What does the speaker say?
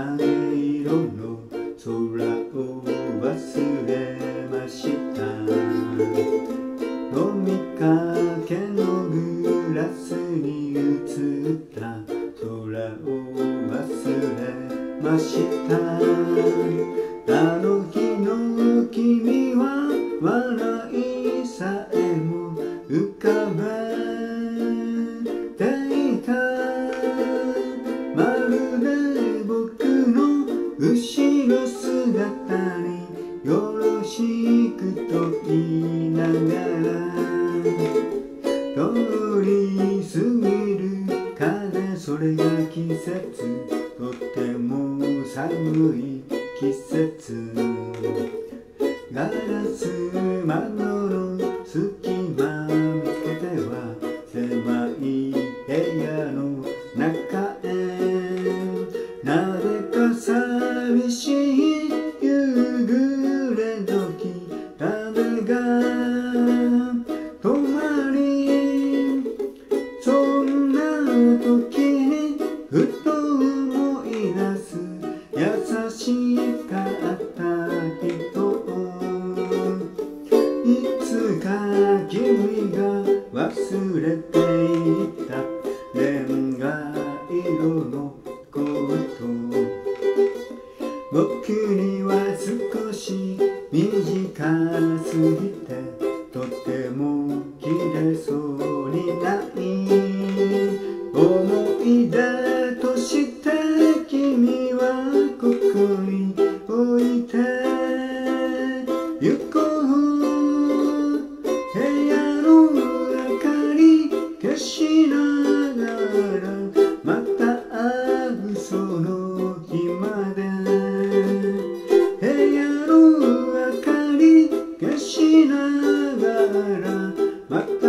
灰色の空を忘れました。飲みかけのグラスに映った空を忘れました。あの日の君は笑いさえも浮かべていた。まるで僕の後ろ姿によろしくと言いながら、通り過ぎる風、それが季節、とても寒い季節。ガラス窓の隙間見つけては狭い部屋の中へ、なぜか寂しい夕暮れ時、雨が止まり、そんな時にふと思い出す優しかった人。いつか君が忘れていたレンガ色のコート、僕には少し短すぎてとても綺麗そうにない。思い出として君はここに置いてゆこう。部屋の明かり消しながらまた会うその日まで。部屋の明かり消しながらまた